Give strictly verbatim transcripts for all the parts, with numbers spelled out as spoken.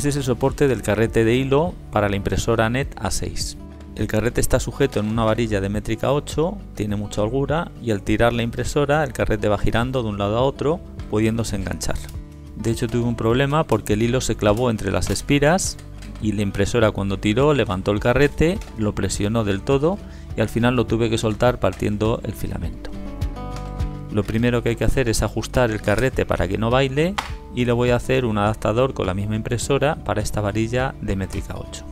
Este es el soporte del carrete de hilo para la impresora N E T A seis. El carrete está sujeto en una varilla de métrica ocho, tiene mucha holgura y al tirar la impresora el carrete va girando de un lado a otro, pudiéndose enganchar. De hecho tuve un problema porque el hilo se clavó entre las espiras y la impresora cuando tiró levantó el carrete, lo presionó del todo y al final lo tuve que soltar partiendo el filamento. Lo primero que hay que hacer es ajustar el carrete para que no baile y le voy a hacer un adaptador con la misma impresora para esta varilla de métrica ocho.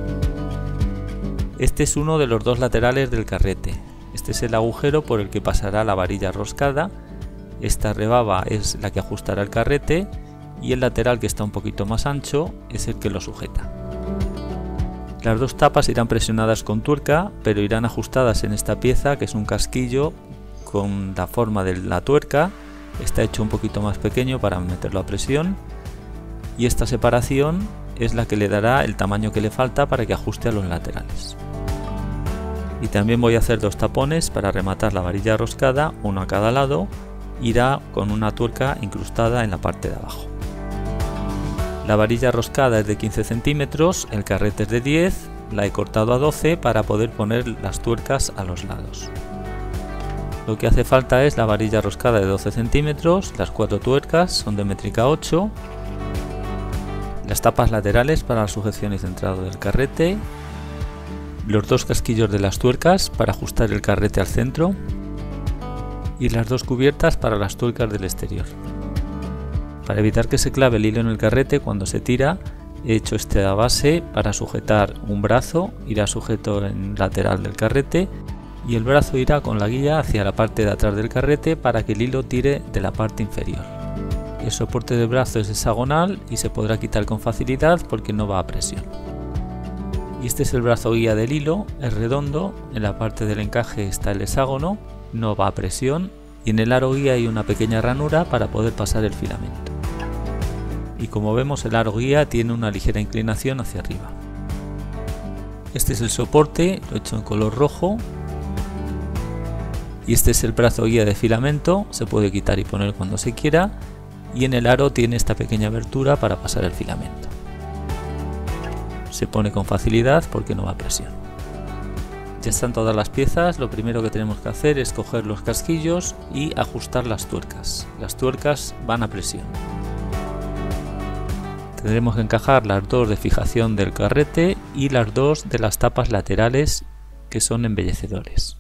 Este es uno de los dos laterales del carrete. Este es el agujero por el que pasará la varilla roscada. Esta rebaba es la que ajustará el carrete y el lateral, que está un poquito más ancho, es el que lo sujeta. Las dos tapas irán presionadas con tuerca, pero irán ajustadas en esta pieza, que es un casquillo con la forma de la tuerca. Está hecho un poquito más pequeño para meterlo a presión y esta separación es la que le dará el tamaño que le falta para que ajuste a los laterales. Y también voy a hacer dos tapones para rematar la varilla roscada, uno a cada lado. Irá con una tuerca incrustada en la parte de abajo. La varilla roscada es de quince centímetros, el carrete es de diez, la he cortado a doce para poder poner las tuercas a los lados. Lo que hace falta es la varilla roscada de doce centímetros, las cuatro tuercas son de métrica ocho, las tapas laterales para la sujeción y centrado del carrete, los dos casquillos de las tuercas para ajustar el carrete al centro y las dos cubiertas para las tuercas del exterior. Para evitar que se clave el hilo en el carrete cuando se tira, he hecho esta base para sujetar un brazo, irá sujeto en el lateral del carrete y el brazo irá con la guía hacia la parte de atrás del carrete para que el hilo tire de la parte inferior. El soporte del brazo es hexagonal y se podrá quitar con facilidad porque no va a presión. Y este es el brazo guía del hilo, es redondo, en la parte del encaje está el hexágono, no va a presión y en el aro guía hay una pequeña ranura para poder pasar el filamento. Y como vemos, el aro guía tiene una ligera inclinación hacia arriba. Este es el soporte, lo he hecho en color rojo. Y este es el brazo guía de filamento, se puede quitar y poner cuando se quiera. Y en el aro tiene esta pequeña abertura para pasar el filamento. Se pone con facilidad porque no va a presión. Ya están todas las piezas, lo primero que tenemos que hacer es coger los casquillos y ajustar las tuercas. Las tuercas van a presión. Tendremos que encajar las dos de fijación del carrete y las dos de las tapas laterales, que son embellecedores.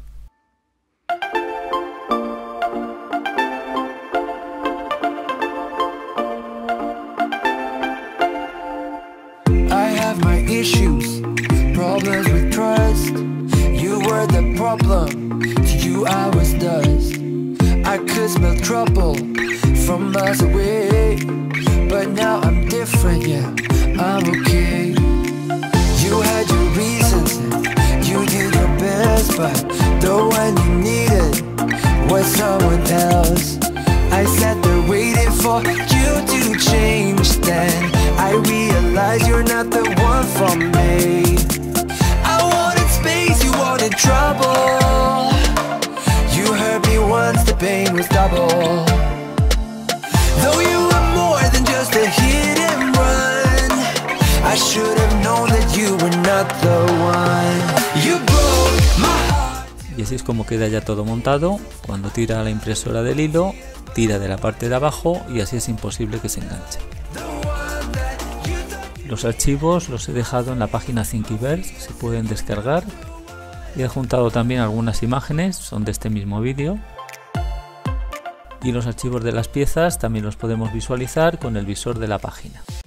Issues, problems with trust. You were the problem, to you I was dust. I could smell trouble from miles away, but now I'm different, yeah, I'm okay. You had your reasons, you did your best, but the one you needed was someone else. I sat there waiting for you to change, then I realized you're not the one for me. I wanted space, you wanted trouble. You hurt me once, the pain was double. Though you were more than just a hit and run, I should have known that you were not the one. You broke my heart. Y así es como queda ya todo montado. Cuando tira la impresora del hilo, tira de la parte de abajo y así es imposible que se enganche. Los archivos los he dejado en la página Thingiverse, se pueden descargar. Y he juntado también algunas imágenes, son de este mismo vídeo. Y los archivos de las piezas también los podemos visualizar con el visor de la página.